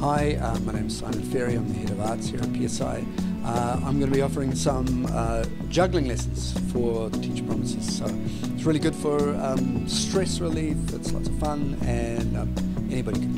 Hi, my name is Ferry. I'm the head of arts here at PSI. I'm going to be offering some juggling lessons for teacher promises. So it's really good for stress relief. It's lots of fun, and anybody can